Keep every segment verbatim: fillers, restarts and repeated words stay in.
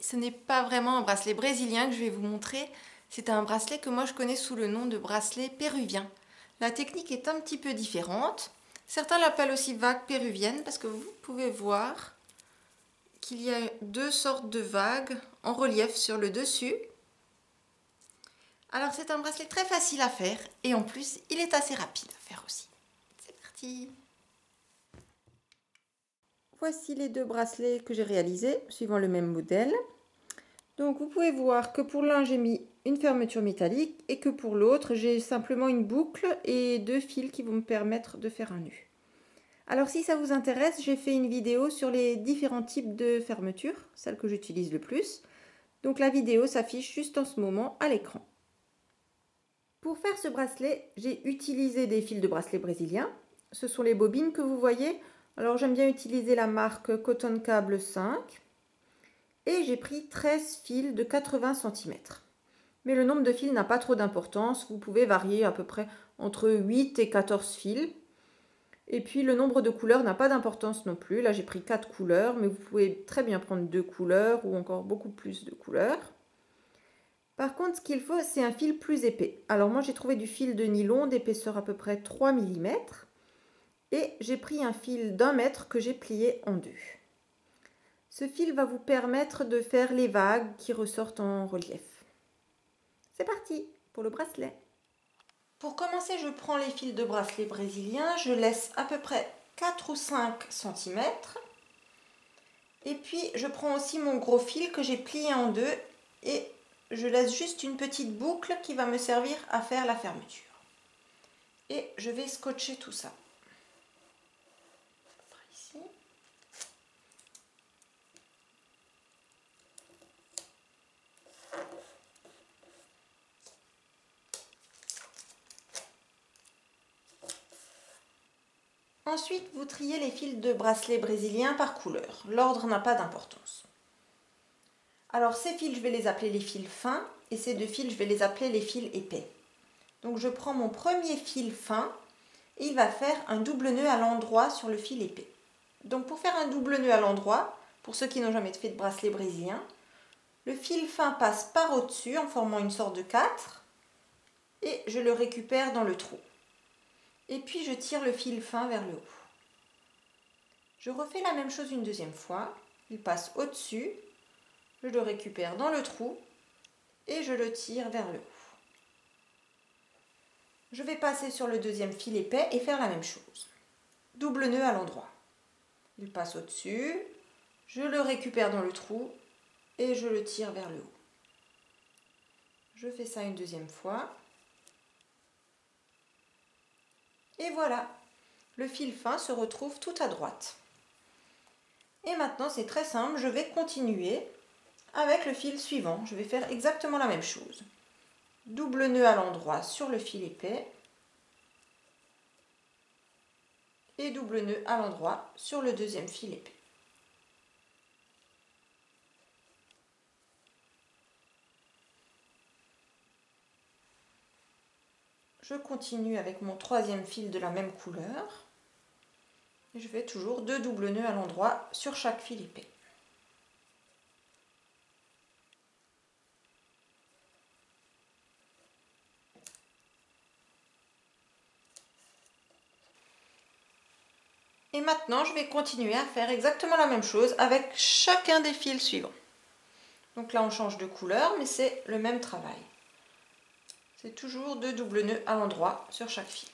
ce n'est pas vraiment un bracelet brésilien que je vais vous montrer. C'est un bracelet que moi je connais sous le nom de bracelet péruvien. La technique est un petit peu différente. Certains l'appellent aussi vague péruvienne parce que vous pouvez voir qu'il y a deux sortes de vagues en relief sur le dessus. Alors c'est un bracelet très facile à faire et en plus il est assez rapide à faire aussi. C'est parti! Voici les deux bracelets que j'ai réalisés suivant le même modèle. Donc vous pouvez voir que pour l'un j'ai mis une fermeture métallique et que pour l'autre j'ai simplement une boucle et deux fils qui vont me permettre de faire un nœud. Alors si ça vous intéresse, j'ai fait une vidéo sur les différents types de fermetures, celle que j'utilise le plus. Donc la vidéo s'affiche juste en ce moment à l'écran. Pour faire ce bracelet, j'ai utilisé des fils de bracelet brésilien. Ce sont les bobines que vous voyez. Alors j'aime bien utiliser la marque Cotton Cable cinq. Et j'ai pris treize fils de quatre-vingts centimètres. Mais le nombre de fils n'a pas trop d'importance. Vous pouvez varier à peu près entre huit et quatorze fils. Et puis le nombre de couleurs n'a pas d'importance non plus. Là j'ai pris quatre couleurs, mais vous pouvez très bien prendre deux couleurs ou encore beaucoup plus de couleurs. Par contre, ce qu'il faut, c'est un fil plus épais. Alors moi j'ai trouvé du fil de nylon d'épaisseur à peu près trois millimètres. Et j'ai pris un fil d'un mètre que j'ai plié en deux. Ce fil va vous permettre de faire les vagues qui ressortent en relief. C'est parti pour le bracelet. Pour commencer, je prends les fils de bracelet brésilien. Je laisse à peu près quatre ou cinq centimètres. Et puis je prends aussi mon gros fil que j'ai plié en deux. Et je laisse juste une petite boucle qui va me servir à faire la fermeture. Et je vais scotcher tout ça. Ici. Ensuite, vous triez les fils de bracelet brésilien par couleur. L'ordre n'a pas d'importance. Alors ces fils, je vais les appeler les fils fins et ces deux fils, je vais les appeler les fils épais. Donc je prends mon premier fil fin et il va faire un double nœud à l'endroit sur le fil épais. Donc pour faire un double nœud à l'endroit, pour ceux qui n'ont jamais fait de bracelet brésilien, le fil fin passe par au-dessus en formant une sorte de quatre et je le récupère dans le trou. Et puis je tire le fil fin vers le haut. Je refais la même chose une deuxième fois. Il passe au-dessus, je le récupère dans le trou et je le tire vers le haut. Je vais passer sur le deuxième fil épais et faire la même chose. Double nœud à l'endroit. Il passe au-dessus, je le récupère dans le trou et je le tire vers le haut. Je fais ça une deuxième fois. Et voilà, le fil fin se retrouve tout à droite. Et maintenant, c'est très simple, je vais continuer avec le fil suivant. Je vais faire exactement la même chose. Double nœud à l'endroit sur le fil épais. Et double nœud à l'endroit sur le deuxième fil épais. Je continue avec mon troisième fil de la même couleur. Et je fais toujours deux doubles nœuds à l'endroit sur chaque fil épais. Et maintenant, je vais continuer à faire exactement la même chose avec chacun des fils suivants. Donc là, on change de couleur, mais c'est le même travail. C'est toujours deux doubles nœuds à l'endroit sur chaque fil.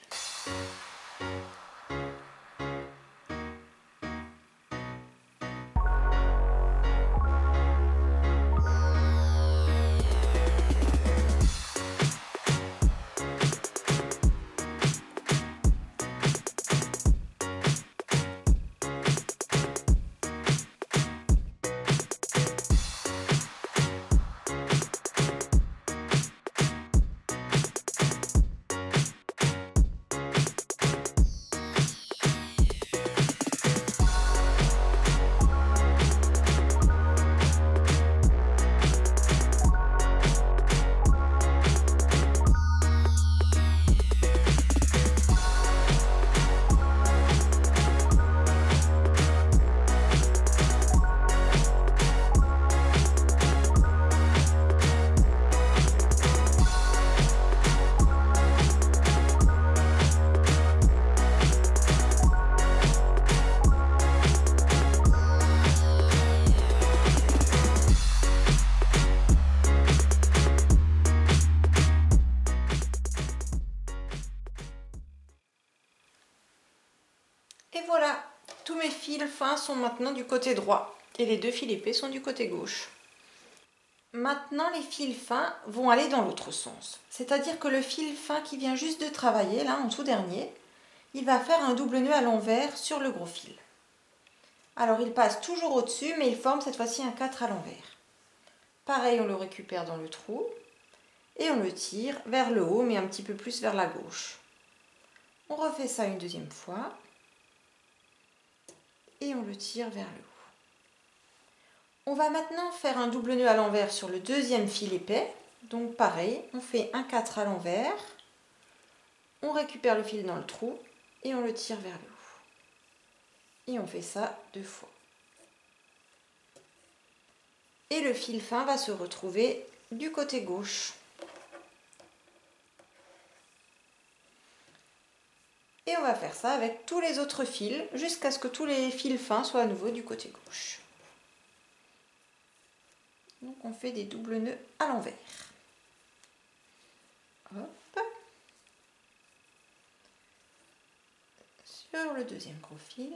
fils fins sont maintenant du côté droit et les deux fils épais sont du côté gauche. Maintenant, les fils fins vont aller dans l'autre sens. C'est-à-dire que le fil fin qui vient juste de travailler, là, en tout dernier, il va faire un double nœud à l'envers sur le gros fil. Alors, il passe toujours au-dessus, mais il forme cette fois-ci un quatre à l'envers. Pareil, on le récupère dans le trou et on le tire vers le haut, mais un petit peu plus vers la gauche. On refait ça une deuxième fois et on le tire vers le haut. On va maintenant faire un double nœud à l'envers sur le deuxième fil épais. Donc pareil, on fait un quatre à l'envers, on récupère le fil dans le trou et on le tire vers le haut. Et on fait ça deux fois. Et le fil fin va se retrouver du côté gauche. Et on va faire ça avec tous les autres fils jusqu'à ce que tous les fils fins soient à nouveau du côté gauche. Donc on fait des doubles nœuds à l'envers. Hop. Sur le deuxième gros fil.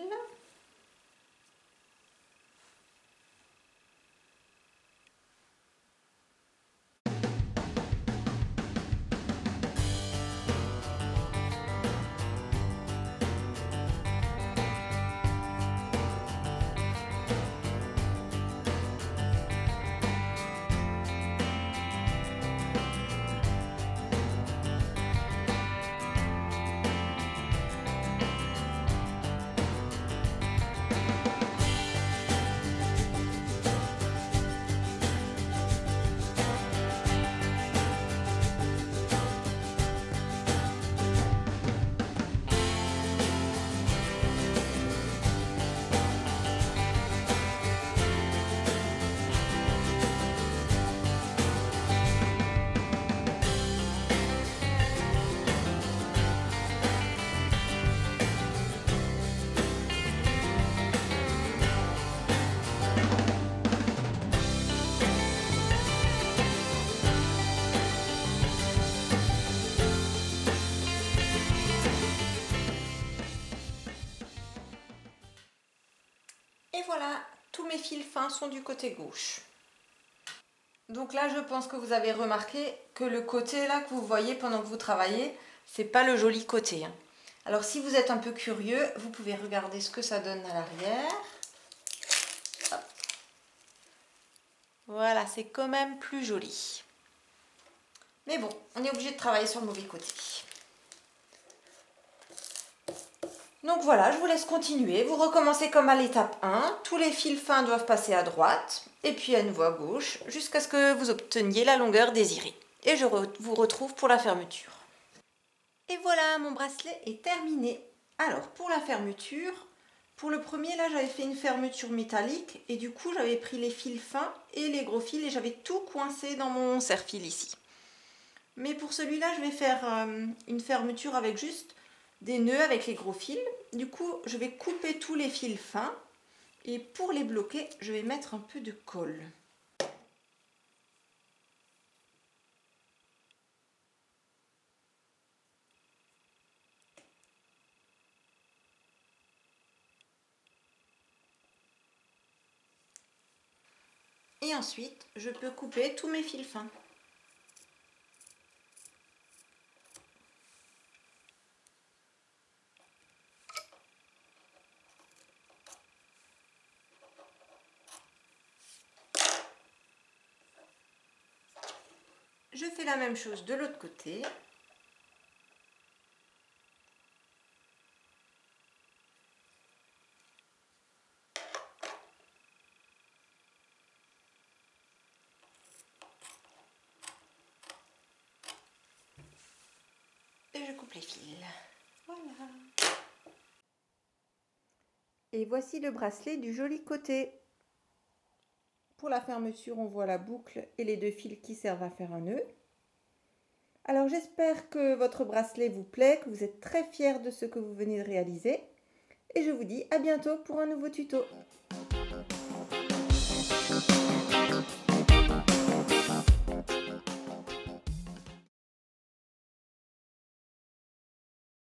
Et voilà, tous mes fils fins sont du côté gauche. Donc là, je pense que vous avez remarqué que le côté là que vous voyez pendant que vous travaillez, c'est pas le joli côté. Hein. Alors si vous êtes un peu curieux, vous pouvez regarder ce que ça donne à l'arrière. Voilà, c'est quand même plus joli. Mais bon, on est obligé de travailler sur le mauvais côté. Donc voilà, je vous laisse continuer. Vous recommencez comme à l'étape un. Tous les fils fins doivent passer à droite et puis à nouveau à gauche jusqu'à ce que vous obteniez la longueur désirée. Et je vous retrouve pour la fermeture. Et voilà, mon bracelet est terminé. Alors, pour la fermeture, pour le premier, là, j'avais fait une fermeture métallique et du coup, j'avais pris les fils fins et les gros fils et j'avais tout coincé dans mon serre-fil ici. Mais pour celui-là, je vais faire euh, une fermeture avec juste des nœuds avec les gros fils. Du coup, je vais couper tous les fils fins et pour les bloquer, je vais mettre un peu de colle. Et ensuite, je peux couper tous mes fils fins. Je fais la même chose de l'autre côté. Et je coupe les fils. Voilà. Et voici le bracelet du joli côté. Pour la fermeture, on voit la boucle et les deux fils qui servent à faire un nœud. Alors j'espère que votre bracelet vous plaît, que vous êtes très fiers de ce que vous venez de réaliser. Et je vous dis à bientôt pour un nouveau tuto.